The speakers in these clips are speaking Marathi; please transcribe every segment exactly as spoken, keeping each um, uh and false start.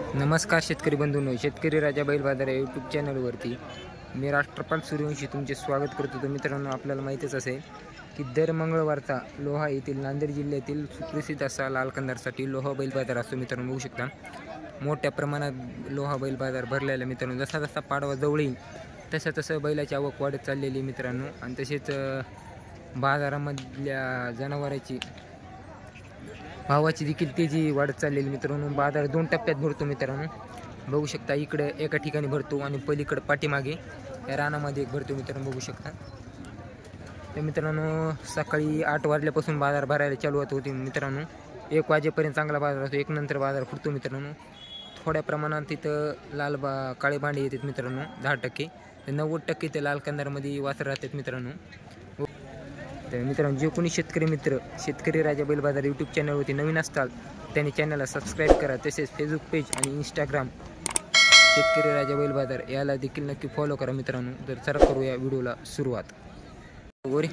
नमस्कार शेतकरी बंधूंनो, शेतकरी राजा बैल बाजार या यूट्यूब चॅनलवरती मी राष्ट्रपाल सूर्यवंशी तुमचे स्वागत करतो। तर मित्रांनो, आपल्याला माहीतच असेल की दर मंगळवारचा लोहा येथील नांदेड जिल्ह्यातील सुप्रसिद्ध असा लाल कंदारसाठी लोहा बैल बाजार असतो। मित्रांनो बघू शकता, मोठ्या प्रमाणात लोहा बैल बाजार भरलेला मित्रांनो। जसा जसा पाडवा जवळ येईल तसं तसं बैलाची आवक वाढत चाललेली मित्रांनो। आणि तसेच बाजारामधल्या जनावरांची भावाची देखील तेजी वाढत चाललेली मित्रांनो। बाजार दोन टप्प्यात भरतो मित्रांनो, बघू शकता। इकडे एका ठिकाणी भरतो आणि पलीकडे पाठीमागे या रानामध्ये एक भरतो मित्रांनो, बघू शकता। तर मित्रांनो, सकाळी आठ वाजल्यापासून बाजार भरायला चालू होते मित्रांनो। एक वाजेपर्यंत चांगला बाजार असतो, एक नंतर बाजार फुटतो मित्रांनो। थोड्या प्रमाणात तिथं लाल बा काळे भांडे येतात मित्रांनो, दहा टक्के तर नव्वद टक्के ते लाल कंदारमध्ये वासर राहतात मित्रांनो। तर मित्रांनो, जे कोणी शेतकरी मित्र शेतकरी राजा बैल बाजार यूट्यूब चॅनलवरती नवीन असतात त्यांनी चॅनलला सबस्क्राईब करा। तसेच फेसबुक पेज आणि इंस्टाग्राम शेतकरी राजा बैल बाजार याला देखील नक्की फॉलो करा मित्रांनो। तर चला करूया व्हिडिओला सुरुवात। गोरी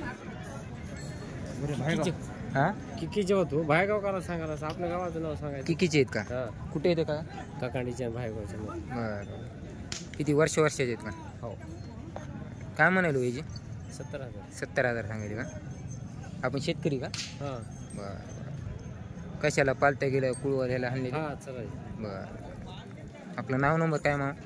हां किकीचे होतो भायगाव काला सांगायला, आपल्या गावाचं नाव सांगायचं। किकीचे आहेत का? कुठे येते का? काकांडीच्या भायगावच्या। बरं, किती वर्ष वर्षाचे आहेत का? हो। काय म्हणालो याची? सत्तर हजार सत्तर हजार सांगायचे का? आपण शेतकरी का? हां। बरं, कशाला पालत्या गेलं कुळवर ह्याला हल्ले? हां चालायचं। बरं, आपलं नाव नंबर काय मग?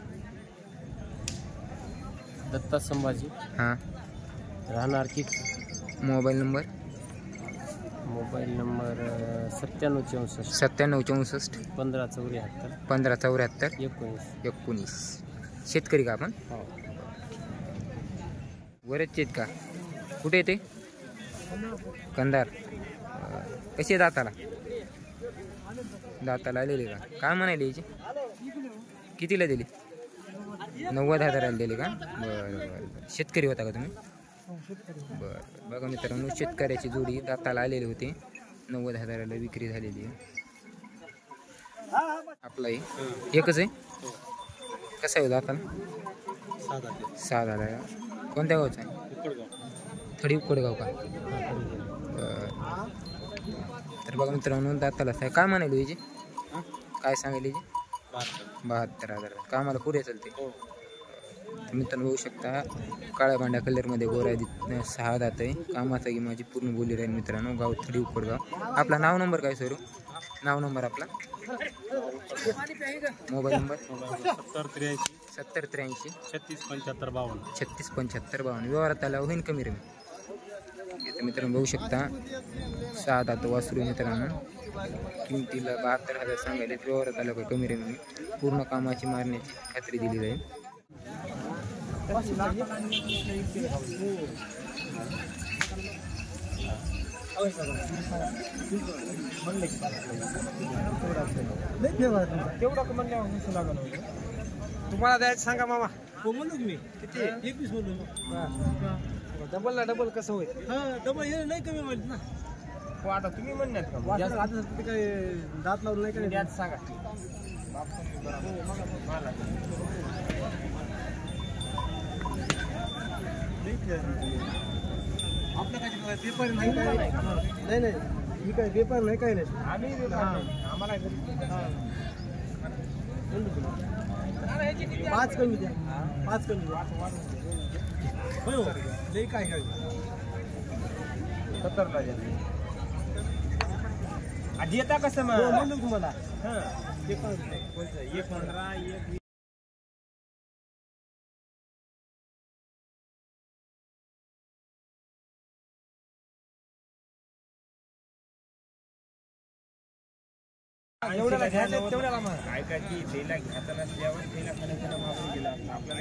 दत्ता संभाजी। हां, राहणार की? Mobile number? मोबाईल नंबर सत्त्याण्णव चौसष्ट सत्त्याण्णव चौसष्ट पंधरा चौऱ्याहत्तर पंधरा चौऱ्याहत्तर एकोणीस एकोणीस। शेतकरी का आपण? हो। वरच आहेत का? कुठे येते? कंदार। कशी आहे दाताला? दाताला आलेली का? काय म्हणाली याची? कितीला दिली? नव्वद हजाराला दिली का? बरं बरं, शेतकरी होता का तुम्ही? बरं, बघा मित्रांनो, शेतकऱ्याची जोडी दाताला आलेली होती, नव्वद हजाराला विक्री झालेली आहे। आपला एकच आहे? कसा आहे दाताला? सहा झाला आहे। कोणत्या गावचा आहे? थडी उकडगाव का? तर बघा मित्रांनो, दाताला आहे। काय म्हणाली याची? काय सांगायला याची? बहात्तर हजार। कामाला पुढे चालते? मित्रांनो बघू शकता, काळ्या भांड्या कलरमध्ये गोरा सहा दात आहे। कामाचा की माझी पूर्ण बोली राहील मित्रांनो। गाव थडी उकडगाव। आपला नाव नंबर काय सर? नाव नंबर आपला? Mobile number? सत्तर त्र्याऐंशी सत्तर त्र्याऐंशी छत्तीस पंच्याहत्तर बावन्न छत्तीस पंच्याहत्तर बावन्न। व्यवहारात आला होईन कमी रे? तर मित्रांनो बघू शकता, सहा दात वासरू मित्रांनो, किमतीला बहात्तर हजार सांगायले। व्यवहारात आलं का कमी रे? पूर्ण कामाची मारण्याची खात्री दिली जाईल। तुम्हाला द्यायचं सांगा मामा। हो म्हणलो तुम्ही किती? एकवीस म्हणलो। डबल ना डबल कसं होईल? हां, डबल हे नाही कमी होईल ना। हो, आता तुम्ही म्हणण्यात का? आता ते काय दात लावून नाही का? द्यायचं सांगा। आपलं काय पेपर नाही काय? नाही नाही, ही काय पेपर नाही काय नाही। आम्ही आम्हाला पाच कमी द्या, पाच कमी द्या। हो, लई काय काय सत्तरला द्या। आधी येता कसं मग? म्हणलो तुम्हाला। हां, एक पंधरा एक एवढ्याला घ्यायचं तेवढ्याला मग काय काय की तेला घ्यायचा नसल्यावर तेला खाण्याचा मागून गेला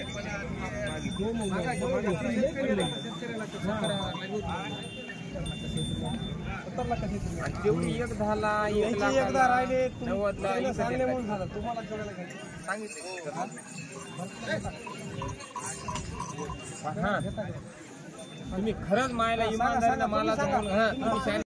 आपल्याला तेवढी एक दहाला एक दहा राहिले नव्वदला सांगले म्हणून झालं। तुम्हाला जेवढ्याला घ्यायचं सांगितलं हां, तुम्ही खरंच मायला इमानदारीला मला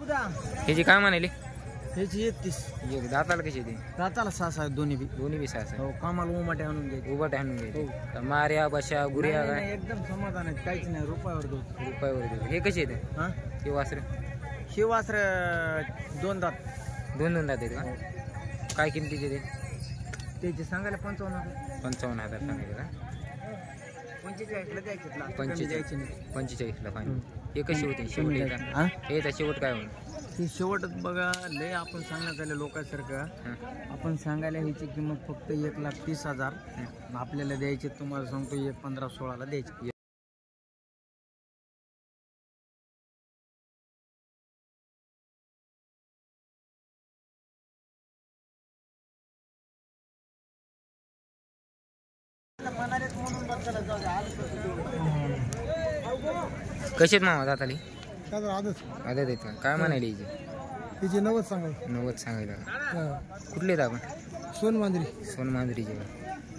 ह्याची काय म्हणाली? ह्याची एकतीस. एक दाताला कशी ते? दाताला सहा सहा दोन्ही बी. दोन्ही बी सहा सहा. हो कामाला उमाटे आणून द्यायचे. उभा आणून घ्यायचे. मार्या बशा गुऱ्या नाही, काय नाही, एकदम समाधान आहे, काहीच नाही, रुपयावर देऊ. रुपयावर देऊ. हे कसे येते? हा हे वासर शिवासर दोन दात. दोन दोन दात आहेत का? काय किमतीचे ते? त्याचे सांगायला पंचावन्न हजार. पंचावन्न हजार सांगायचे का? पंचेचाळीसला द्यायचे द्यायचे पंचेचाळीस नाही. पंचेचाळीसला फायनल. हे कशी होते शेवट हा? येतात? हे येतात शेवट काय होईल? ते शेवटच बघा लय आपण सांगण्यात आले लोकांसारखं. आपण सांगायला ह्याची किंमत फक्त एक लाख तीस हजार. आपल्याला द्यायचे तुम्हाला सांगतो एक पंधरा सोळाला द्यायचे. कसे मामा दाताली? आदत आदत आहेत का? काय म्हणाले हिचे? तिचे नव्वद सांगायचे. नव्वद सांगायला का? कुठले आहेत आपण? सोनमांजरी. सोनमांजरीचे का?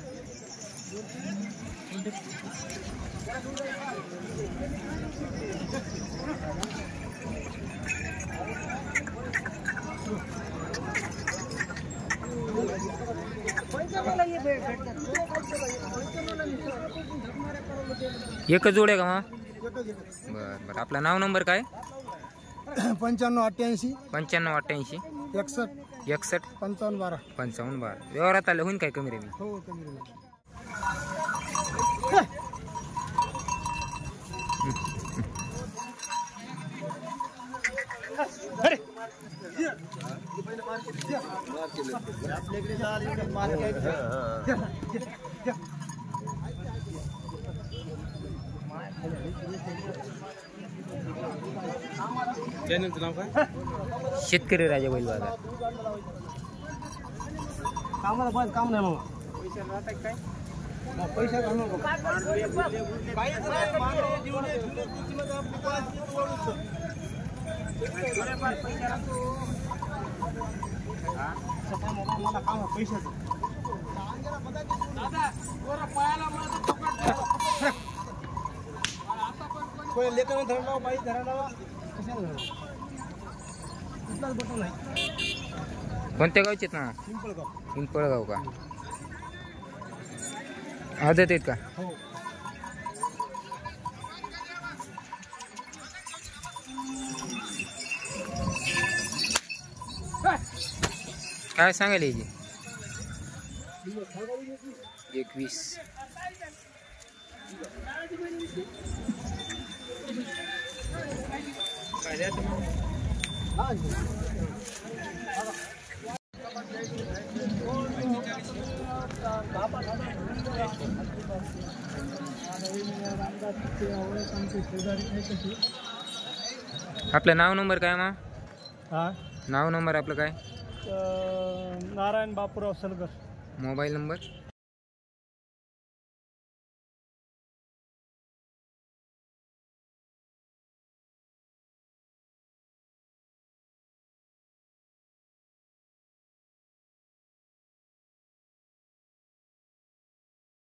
एकच जोड आहे का मग? बरं बरं. आपलं नाव नंबर काय? पंच्याण्णव अठ्ठ्याऐंशी पंच्याण्णव अठ्ठ्याऐंशी एकसष्ट एकसष्ट पंचावन्न बारा. पंचावन्न बारा. व्यवहारात आलं होईन काय कमी रे? मी हो कमी. चॅनलचं नाव काय? शेतकरी राजा बैल बाजार. कामाला पाहिजे काम नाही मामा. पैसा काम नको. मला काम पैशाचं. लेकर धरला बाई धरायला कशाला कुठलाच बटन नाही. कोणत्या गावचे आहेत ना? पिंपळगाव. पिंपळगाव का? आदत आहेत का? हो. काय सांगायला याची? एकवीस. आपलं नाव नंबर काय मग? हा नाव नंबर आपलं काय? नारायण बापूराव सलगर. Mobile number?